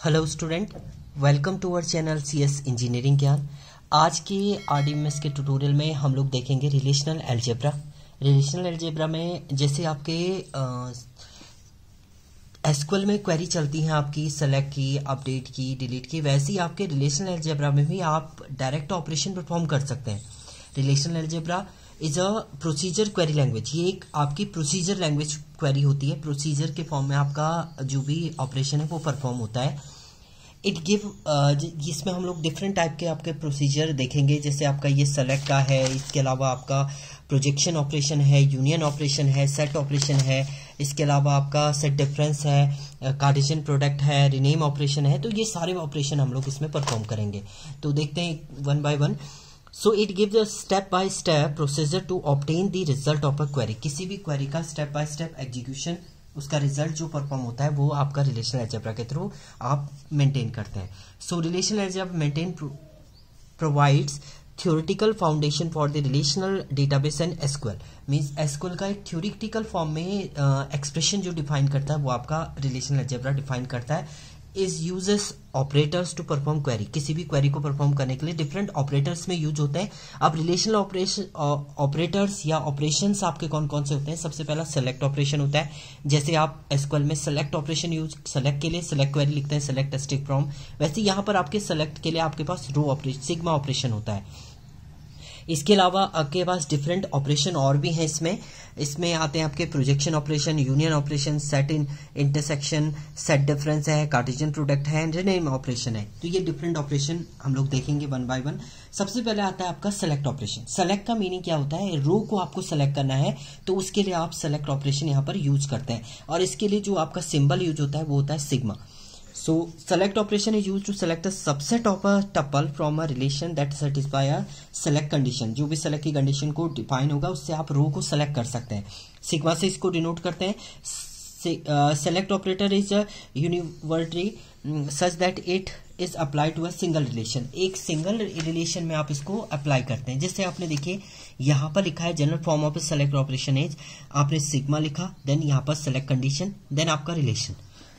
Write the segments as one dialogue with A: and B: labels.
A: Hello student, welcome to our channel CS engineering Gyan. आज के RDMS के ट्यूटोरियल में हम लोग देखेंगे रिलेशनल अलजेब्रा। रिलेशनल अलजेब्रा में जैसे आपके एसक्यूएल में क्वेरी चलती हैं आपकी सेलेक्ट की, अपडेट की, डिलीट की, वैसे ही आपके रिलेशनल अलजेब्रा में भी आप डायरेक्ट ऑपरेशन परफॉर्म कर सकते हैं। Relational algebra is a procedure query language. ये एक आपकी प्रोसीजर लैंग्वेज क्वेरी होती है। प्रोसीजर के फॉर्म में आपका जो भी ऑपरेशन है वो परफॉर्म होता है। इट गिव इसमें हम लोग डिफरेंट टाइप के आपके प्रोसीजर देखेंगे। जैसे आपका ये सेलेक्ट का है, इसके अलावा आपका प्रोजेक्शन ऑपरेशन है, यूनियन ऑपरेशन है, सेट ऑपरेशन है, इसके अलावा आपका सेट डिफरेंस है, कार्टेशियन प्रोडक्ट है, रीनेम ऑपरेशन है। तो ये सारे ऑपरेशन हम लोग इसमें परफॉर्म करेंगे। तो देखते हैं one by one. So it gives a step by step procedure to obtain the result of a query. किसी भी क्वेरी का स्टेप बाय स्टेप एग्जीक्यूशन, उसका रिजल्ट जो परफॉर्म होता है वो आपका रिलेशनल अलजेब्रा के थ्रू आप मेंटेन करते हैं। So relational algebra maintain provides theoretical foundation for the relational database and SQL. Means SQL का एक थ्योरेटिकल फॉर्म में एक्सप्रेशन जो डिफाइन करता है वो आपका रिलेशनल अलजेब्रा डिफाइन करता है। Is uses operators to perform query. किसी भी क्वेरी को परफॉर्म करने के लिए डिफरेंट ऑपरेटर्स में यूज होते हैं। अब रिलेशनल ऑपरेटर्स या ऑपरेशंस आपके कौन कौन से होते हैं? सबसे पहला सेलेक्ट ऑपरेशन होता है। जैसे आप एसक्यूएल में सेलेक्ट ऑपरेशन यूज, सेलेक्ट के लिए सेलेक्ट क्वेरी लिखते हैं, सेलेक्ट स्टिक फ्रॉम। वैसे यहाँ पर आपके सेलेक्ट के लिए आपके पास रो ऑपरेशन, सिग्मा ऑपरेशन होता है। इसके अलावा आपके पास डिफरेंट ऑपरेशन और भी हैं। इसमें आते हैं आपके projection operation, union operation, set intersection, set difference है, कार्टेशियन प्रोडक्ट है, रीनेम ऑपरेशन है। तो ये डिफरेंट ऑपरेशन हम लोग देखेंगे वन बाय वन। सबसे पहले आता है आपका सेलेक्ट ऑपरेशन। सेलेक्ट का मीनिंग क्या होता है? रो को आपको सेलेक्ट करना है तो उसके लिए आप सेलेक्ट ऑपरेशन यहाँ पर यूज करते हैं। और इसके लिए जो आपका सिंबल यूज होता है वो होता है sigma. So select operation is used to select a subset of a tuple from a relation that satisfy a select condition। जो भी select की condition को define होगा उससे आप रो को select कर सकते हैं। सिग्मा से इसको डिनोट करते हैं। Select operator is a universally such that it is applied to a single relation। एक सिंगल रिलेशन में आप इसको अप्लाई करते हैं। जैसे आपने देखिए यहाँ पर लिखा है general form of select operation is, आपने सिग्मा लिखा, देन यहाँ पर सेलेक्ट कंडीशन, देन आपका relation.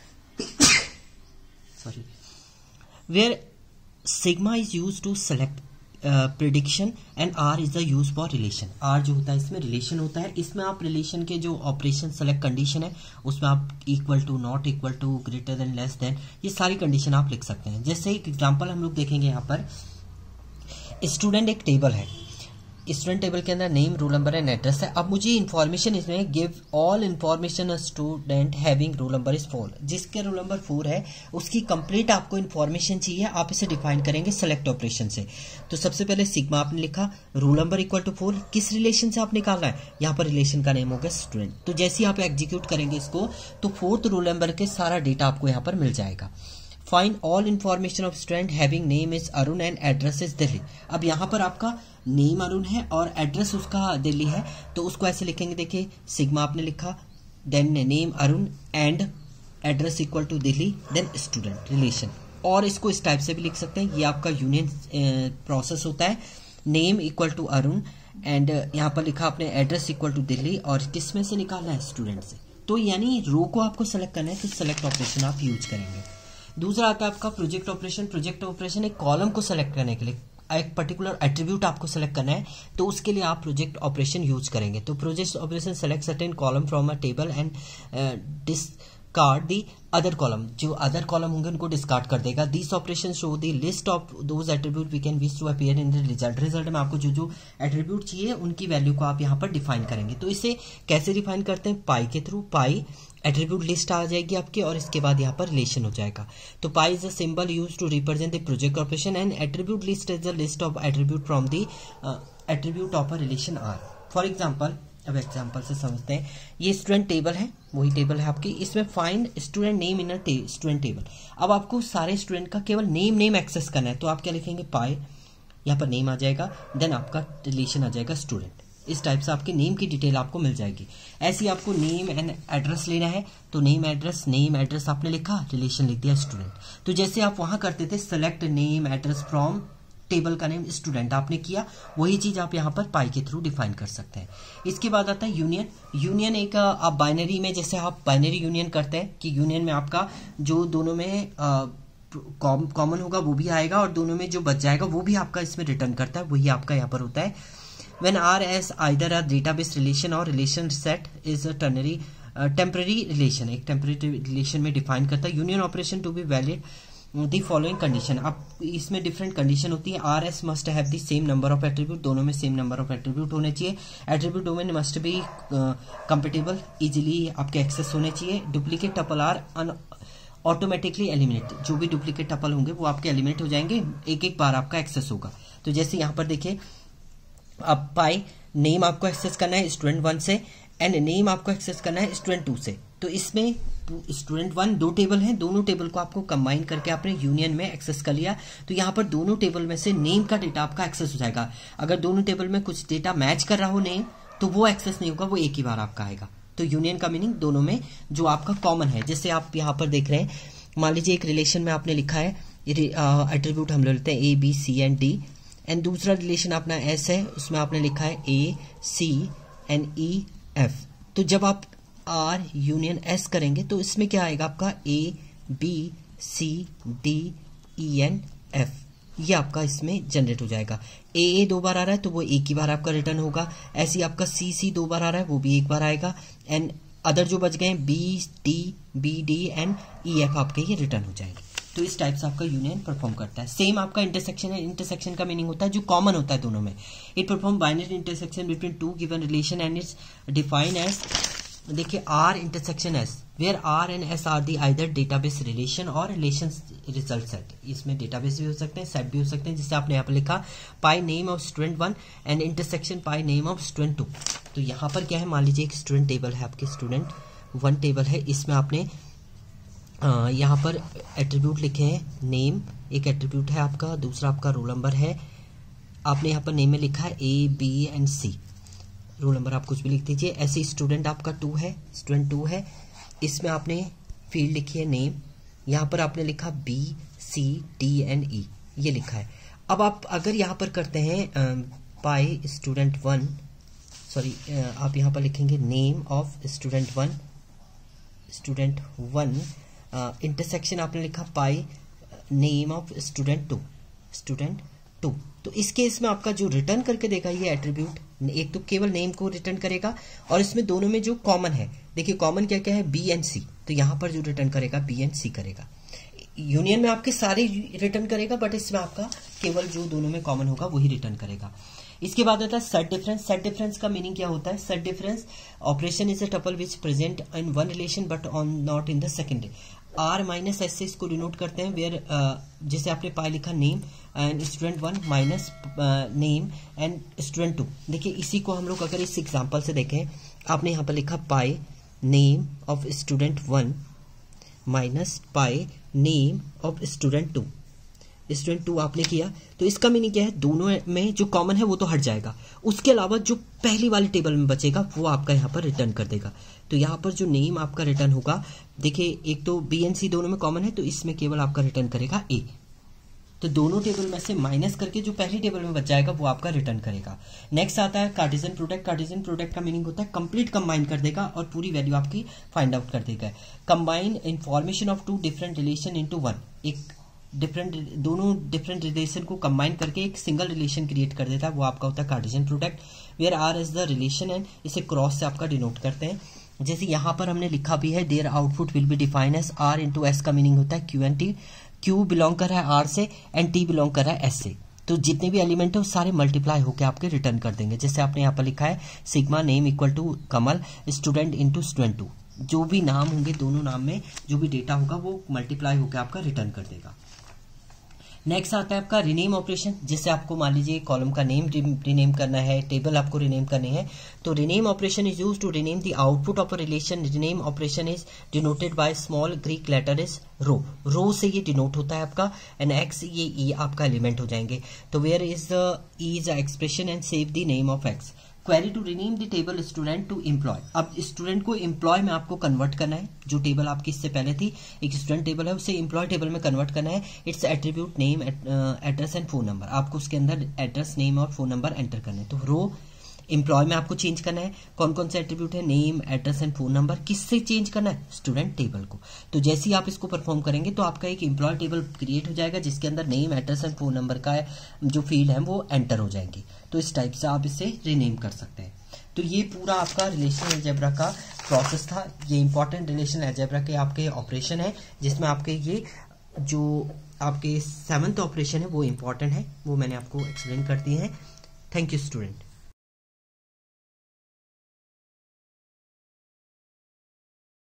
A: Where sigma is used to select prediction and R is the use for relation। R जो होता है इसमें रिलेशन होता है। इसमें आप रिलेशन के जो ऑपरेशन सेलेक्ट कंडीशन है उसमें आप equal to, not equal to, greater than, less than, ये सारी कंडीशन आप लिख सकते हैं। जैसे एक एग्जांपल हम लोग देखेंगे यहाँ पर। स्टूडेंट एक टेबल है, स्टूडेंट टेबल के अंदर name, roll number and address है। अब मुझे इन्फॉर्मेशन इसमें give all information student having roll number is 4। जिसके रोल नंबर 4 है उसकी कंप्लीट आपको इन्फॉर्मेशन चाहिए। आप इसे डिफाइन करेंगे सेलेक्ट ऑपरेशन से। तो सबसे पहले सिग्मा आपने लिखा, रोल नंबर इक्वल टू 4। किस रिलेशन से आप निकालना है? यहाँ पर रिलेशन का नेम होगा स्टूडेंट। तो जैसे ही आप एग्जीक्यूट करेंगे इसको तो 4th रोल नंबर के सारा डेटा आपको यहाँ पर मिल जाएगा। Find all information of student having name is Arun and address is Delhi. अब यहाँ पर आपका नेम अरुण है और एड्रेस उसका दिल्ली है, तो उसको ऐसे लिखेंगे। देखिए सिग्मा आपने लिखा, then name Arun and address equal to Delhi, then student relation. और इसको इस टाइप से भी लिख सकते हैं। ये आपका यूनियन प्रोसेस होता है। Name equal to Arun and यहाँ पर लिखा आपने एड्रेस इक्वल टू दिल्ली, और किस में से निकालना है? स्टूडेंट से। तो यानी रो को आपको सेलेक्ट करना है तो सेलेक्ट ऑपरेशन आप यूज करेंगे। दूसरा आता है आपका प्रोजेक्ट ऑपरेशन। प्रोजेक्ट ऑपरेशन एक कॉलम को सेलेक्ट करने के लिए, एक पर्टिकुलर एट्रीब्यूट आपको सेलेक्ट करना है तो उसके लिए आप प्रोजेक्ट ऑपरेशन यूज करेंगे। तो project operation select certain column from a table and discard the other column. जो अदर कॉलम होंगे उनको डिस्कार्ड कर देगा। This operation show the list of those attribute we can wish to appear in the result. Result में आपको जो जो attribute चाहिए उनकी वैल्यू को आप यहाँ पर डिफाइन करेंगे। तो इसे कैसे डिफाइन करते हैं? पाई के थ्रू। पाई एट्रीब्यूट लिस्ट आ जाएगी आपकी और इसके बाद यहाँ पर रिलेशन हो जाएगा। तो pi is a symbol use to represent the project operation and attribute list is the list of attribute from the attribute of a relation R. For example, अब एग्जाम्पल से समझते हैं। ये स्टूडेंट टेबल है, वही टेबल है आपकी। इसमें find student name in a student table. अब आपको सारे स्टूडेंट का केवल नेम एक्सेस करना है तो आप क्या लिखेंगे? पाई, यहाँ पर नेम आ जाएगा, देन आपका रिलेशन आ जाएगा स्टूडेंट। इस टाइप से आपके नेम की डिटेल आपको मिल जाएगी। ऐसे ही आपको नेम एंड एड्रेस लेना है तो नेम एड्रेस आपने लिखा, रिलेशन लिख दिया स्टूडेंट। तो जैसे आप वहां करते थे select name address from table का नेम स्टूडेंट आपने किया, वही चीज आप यहाँ पर पाई के थ्रू डिफाइन कर सकते हैं। इसके बाद आता है यूनियन। यूनियन एक आप बाइनरी में, जैसे आप बाइनरी यूनियन करते हैं कि यूनियन में आपका जो दोनों में कॉमन होगा वो भी आएगा, और दोनों में जो बच जाएगा वो भी आपका इसमें रिटर्न करता है, वही आपका यहाँ पर होता है। When R S either a database relation or relation set is a temporary relation, एक टेम्पररी रिलेशन में डिफाइन करता है। Union operation to be valid the following condition, अब इसमें डिफरेंट कंडीशन होती है। R S must have the same number of attribute, दोनों में सेम नंबर ऑफ एट्रीब्यूट होने चाहिए। Attribute domain must be compatible, easily आपके एक्सेस होने चाहिए। Duplicate tuple are automatically eliminate, जो भी डुप्लीकेट टपल होंगे वो आपके एलिमिनेट हो जाएंगे, एक एक बार आपका एक्सेस होगा। तो जैसे यहाँ पर देखिए, अब पाई नेम आपको एक्सेस करना है स्टूडेंट 1 से, एंड नेम आपको एक्सेस करना है स्टूडेंट 2 से। तो इसमें स्टूडेंट 1 दो टेबल हैं, दोनों टेबल को आपको कंबाइन करके आपने यूनियन में एक्सेस कर लिया। तो यहाँ पर दोनों टेबल में से नेम का डेटा आपका एक्सेस हो जाएगा। अगर दोनों टेबल में कुछ डेटा मैच कर रहा हो नेम, तो वो एक्सेस नहीं होगा, वो एक ही बार आपका आएगा। तो यूनियन का मीनिंग दोनों में जो आपका कॉमन है, जैसे आप यहाँ पर देख रहे हैं, मान लीजिए एक रिलेशन में आपने लिखा है एट्रीब्यूट हम लेते हैं A B C and D, and दूसरा रिलेशन अपना S है, उसमें आपने लिखा है A C and E F। तो जब आप R यूनियन S करेंगे तो इसमें क्या आएगा आपका A B C D E N F, ये आपका इसमें जनरेट हो जाएगा। A दो बार आ रहा है तो वो एक ही बार आपका रिटर्न होगा, ऐसे आपका C दो बार आ रहा है वो भी एक बार आएगा, एंड अदर जो बच गए B D B D and E F आपके ये रिटर्न हो जाएंगे। तो इस टाइप से आपका यूनियन परफॉर्म करता है। सेम आपका इंटरसेक्शन है, इंटरसेक्शन का मीनिंग होता है जो कॉमन होता है दोनों में। It perform binary intersection between two given relation and it's define as, देखिए R intersection S, where R and S are the either database relation or relation result set. इसमें डेटाबेस भी हो सकते हैं, सेट भी हो सकते हैं, जिससे आपने यहाँ पर लिखा pi name of student 1 and intersection pi name of student 2। तो यहाँ पर क्या है, मान लीजिए एक स्टूडेंट टेबल है, आपके स्टूडेंट 1 टेबल है, इसमें आपने यहाँ पर एट्रीब्यूट लिखे हैं, नेम एक एट्रीब्यूट है आपका, दूसरा आपका रोल नंबर है, आपने यहाँ पर नेम में लिखा है A B and C, roll number आप कुछ भी लिख दीजिए। ऐसे स्टूडेंट आपका 2 है, स्टूडेंट 2 है, इसमें आपने फील्ड लिखी है नेम, यहाँ पर आपने लिखा B C D and E, ये लिखा है। अब आप अगर यहाँ पर करते हैं पाई स्टूडेंट 1, सॉरी आप यहाँ पर लिखेंगे नेम ऑफ स्टूडेंट 1 इंटरसेक्शन आपने लिखा पाई नेम ऑफ स्टूडेंट 2। तो इस केस में आपका जो रिटर्न करके देगा ये एट्रीब्यूट, एक तो केवल नेम को रिटर्न करेगा, और इसमें दोनों में जो कॉमन है, देखिए कॉमन क्या क्या है, B एंड C, तो यहाँ पर जो रिटर्न करेगा B एंड C करेगा। यूनियन में आपके सारे रिटर्न करेगा, बट इसमें आपका केवल जो दोनों में कॉमन होगा वही रिटर्न करेगा। इसके बाद आता है सेट डिफरेंस। सेट डिफरेंस का मीनिंग क्या होता है, set difference operation is a tuple which present in one relation but on not in the second. R minus S से इसको डिनोट करते हैं, वेयर जैसे आपने पाई लिखा name and student 1 minus name and student 2। देखिए इसी को हम लोग अगर इस एग्जांपल से देखें, आपने यहाँ पर लिखा pi name of student 1 minus pi name of student 2, student 2 आपने किया, तो इसका मीनिंग क्या है, दोनों में जो कॉमन है वो तो हट जाएगा, उसके अलावा जो पहली वाली टेबल में बचेगा वो आपका यहाँ पर रिटर्न कर देगा। तो यहाँ पर जो नेम आपका रिटर्न होगा, देखिए एक तो B एंड C दोनों में कॉमन है, तो इसमें केवल आपका रिटर्न करेगा A। तो दोनों टेबल में से माइनस करके जो पहली टेबल में बच जाएगा वो आपका रिटर्न करेगा। नेक्स्ट आता है कार्टेशियन प्रोडक्ट। कार्टेशियन प्रोडक्ट का मीनिंग होता है कंप्लीट कंबाइन कर देगा और पूरी वैल्यू आपकी फाइंड आउट कर देगा। Combine information of two different relation into one, एक दोनों डिफरेंट रिलेशन को कंबाइन करके एक सिंगल रिलेशन क्रिएट कर देता है, वो आपका होता है Cartesian product. Where R is the relation and इसे क्रॉस से आपका डिनोट करते हैं। जैसे यहाँ पर हमने लिखा भी है, their output will be define as R into S का मीनिंग होता है Q and T। Q belong कर रहा है आर से एंड T बिलोंग कर रहा है S से, तो जितने भी एलिमेंट है वो सारे मल्टीप्लाई होकर आपके रिटर्न कर देंगे। जैसे आपने यहाँ पर लिखा है sigma name equal to Kamal student into student 2, जो भी नाम होंगे दोनों नाम में जो भी डेटा होगा वो मल्टीप्लाई होकर आपका रिटर्न कर देगा। नेक्स्ट आता है आपका रिनेम ऑपरेशन। जैसे आपको मान लीजिए कॉलम का नेम रिनेम करना है, टेबल आपको रिनेम करनी है, तो rename operation is used to rename the output of a relation. Rename operation is denoted by small Greek letter is rho. Rho से ये डिनोट होता है आपका, एंड एक्स ये ई आपका एलिमेंट हो जाएंगे। तो where is the E is expression and save the name of X. Query to rename the table student to employ. अब स्टूडेंट को एम्प्लॉय में आपको कन्वर्ट करना है। जो टेबल आपकी इससे पहले थी एक स्टूडेंट टेबल है, उसे एम्प्लॉय टेबल में कन्वर्ट करना है। It's attribute name address and phone number, आपको उसके अंदर एड्रेस नेम और फोन नंबर एंटर करना है। तो रो एम्प्लॉय में आपको चेंज करना है, कौन कौन से एट्रीब्यूट है, name, address and phone number, किससे चेंज करना है, स्टूडेंट टेबल को। तो जैसे ही आप इसको परफॉर्म करेंगे तो आपका एक एम्प्लॉय टेबल क्रिएट हो जाएगा जिसके अंदर name, address and phone number का जो फील्ड है वो एंटर हो जाएंगे। तो इस टाइप से आप इसे रीनेम कर सकते हैं। तो ये पूरा आपका रिलेशनल अलजेब्रा का प्रोसेस था। ये इंपॉर्टेंट रिलेशनल अलजेब्रा के आपके ऑपरेशन है जिसमें आपके ये जो आपके 7th ऑपरेशन है वो इंपॉर्टेंट है, वो मैंने आपको एक्सप्लेन कर दिए हैं। Thank you student.